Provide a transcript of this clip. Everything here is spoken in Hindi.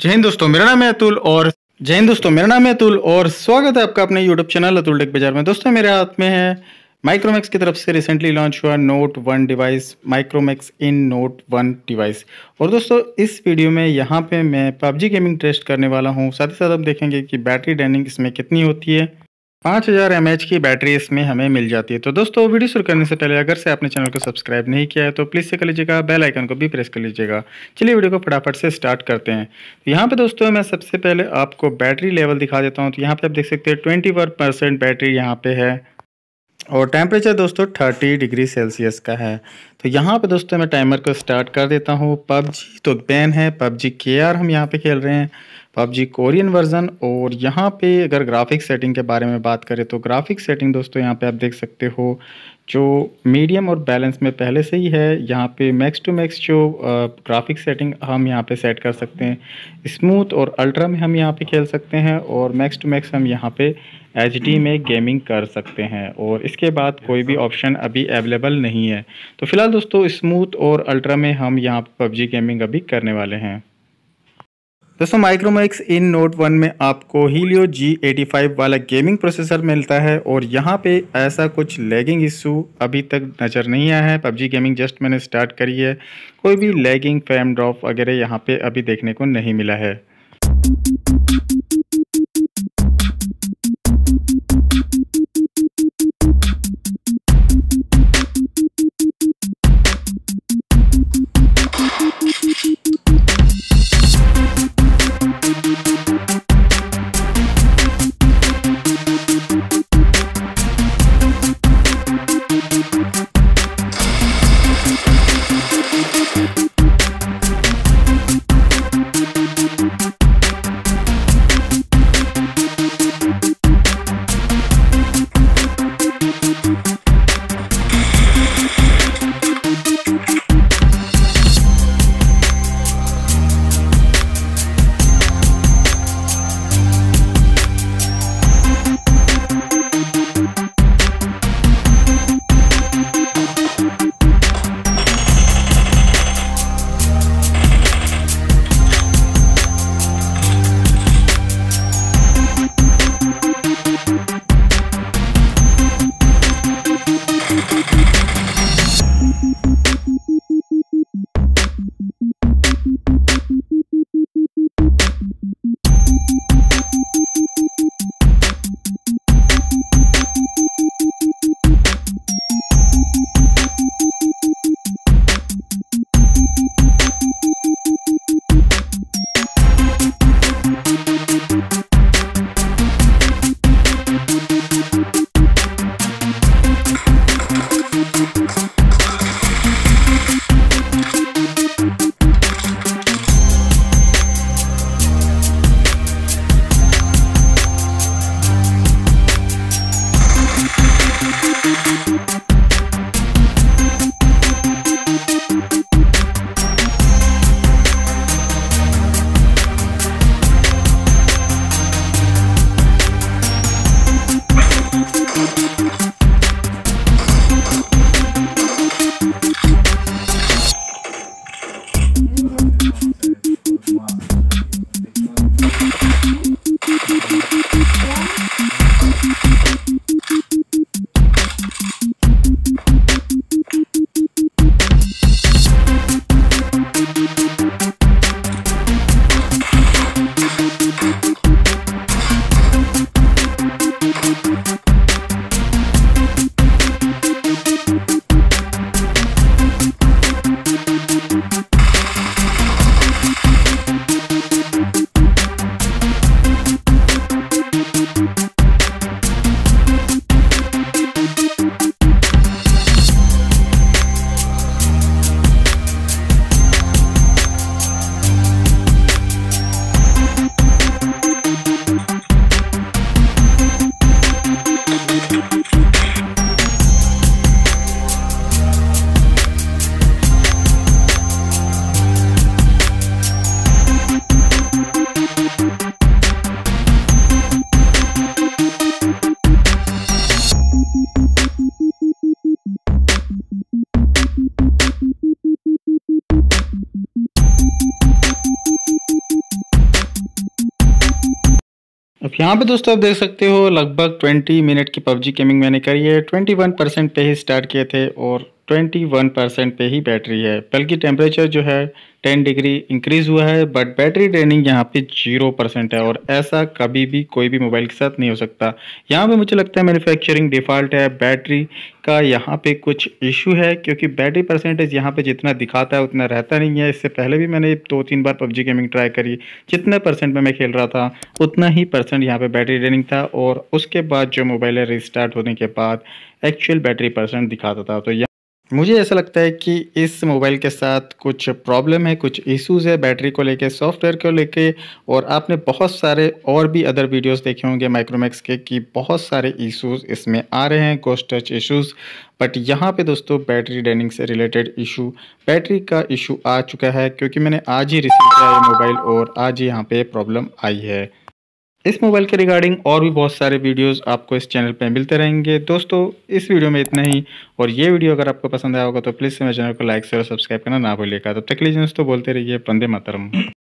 मेरा नाम है अतुल और स्वागत है आपका अपने यूट्यूब चैनल अतुल टेक बाजार में। दोस्तों मेरे हाथ में है माइक्रोमैक्स की तरफ से रिसेंटली लॉन्च हुआ note 1 device, Micromax in note 1 device. और दोस्तों इस वीडियो में यहाँ पे मैं पबजी गेमिंग टेस्ट करने वाला हूँ। साथ ही साथ आप देखेंगे कि बैटरी ड्रेनिंग इसमें कितनी होती है। 5000 mAh की बैटरी इसमें हमें मिल जाती है। तो दोस्तों वीडियो शुरू करने से पहले अगर से आपने चैनल को सब्सक्राइब नहीं किया है तो प्लीज़ से कर लीजिएगा, बेल आइकन को भी प्रेस कर लीजिएगा। चलिए वीडियो को फटाफट से स्टार्ट करते हैं। तो यहाँ पे दोस्तों मैं सबसे पहले आपको बैटरी लेवल दिखा देता हूँ। तो यहाँ पे आप देख सकते हैं 21% बैटरी यहाँ पे है और टेम्परेचर दोस्तों 30 डिग्री सेल्सियस का है। तो यहाँ पे दोस्तों मैं टाइमर को स्टार्ट कर देता हूँ। पबजी तो बैन है, पबजी केआर हम यहाँ पे खेल रहे हैं, पबजी कोरियन वर्जन। और यहाँ पे अगर ग्राफिक्स सेटिंग के बारे में बात करें तो ग्राफिक्स सेटिंग दोस्तों यहाँ पे आप देख सकते हो जो मीडियम और बैलेंस में पहले से ही है। यहाँ पे मैक्स टू मैक्स जो ग्राफिक्स सेटिंग हम यहाँ पे सेट कर सकते हैं। स्मूथ और अल्ट्रा में हम यहाँ पे खेल सकते हैं और मैक्स टू मैक्स हम यहाँ पे HD में गेमिंग कर सकते हैं। और इसके बाद कोई भी ऑप्शन अभी अवेलेबल नहीं है। तो फिलहाल दोस्तों स्मूथ और अल्ट्रा में हम यहाँ पे पबजी गेमिंग अभी करने वाले हैं। दोस्तों माइक्रोमैक्स इन नोट 1 में आपको हीलियो G85 वाला गेमिंग प्रोसेसर मिलता है और यहाँ पे ऐसा कुछ लैगिंग इशू अभी तक नज़र नहीं आया है। पबजी गेमिंग जस्ट मैंने स्टार्ट करी है, कोई भी लैगिंग फ्रेम ड्रॉप वगैरह यहाँ पे अभी देखने को नहीं मिला है। यहाँ पे दोस्तों आप देख सकते हो लगभग 20 मिनट की पबजी गेमिंग मैंने करी है। 21% पे ही स्टार्ट किए थे और 21% पे ही बैटरी है, बल्कि टेम्परेचर जो है 10 डिग्री इंक्रीज हुआ है, बट बैटरी ड्रेनिंग यहाँ पे 0% है और ऐसा कभी भी कोई भी मोबाइल के साथ नहीं हो सकता। यहाँ पे मुझे लगता है मैन्युफैक्चरिंग डिफ़ॉल्ट है, बैटरी का यहाँ पे कुछ इशू है, क्योंकि बैटरी परसेंटेज यहाँ पे जितना दिखाता है उतना रहता नहीं है। इससे पहले भी मैंने 2-3 बार पबजी गेमिंग ट्राई करी, जितने परसेंट में मैं खेल रहा था उतना ही परसेंट यहाँ पे बैटरी ड्रेनिंग था, और उसके बाद जो मोबाइल है रिस्टार्ट होने के बाद एक्चुअल बैटरी परसेंट दिखाता था। तो मुझे ऐसा लगता है कि इस मोबाइल के साथ कुछ प्रॉब्लम है, कुछ इश्यूज़ है बैटरी को लेके, सॉफ्टवेयर को लेके। और आपने बहुत सारे और भी अदर वीडियोस देखे होंगे माइक्रोमैक्स के कि बहुत सारे इश्यूज़ इसमें आ रहे हैं, गोस्ट टच इश्यूज़। बट यहाँ पे दोस्तों बैटरी ड्रेनिंग से रिलेटेड इशू, बैटरी का इशू आ चुका है, क्योंकि मैंने आज ही रिसीव किया ये मोबाइल और आज ही यहाँ पे प्रॉब्लम आई है। इस मोबाइल के रिगार्डिंग और भी बहुत सारे वीडियोस आपको इस चैनल पे मिलते रहेंगे। दोस्तों इस वीडियो में इतना ही, और ये वीडियो अगर आपको पसंद आया होगा तो प्लीज़ मेरे चैनल को लाइक शेयर और सब्सक्राइब करना ना भूलिएगा। तब तक के लिए दोस्तों बोलते रहिए वंदे मातरम।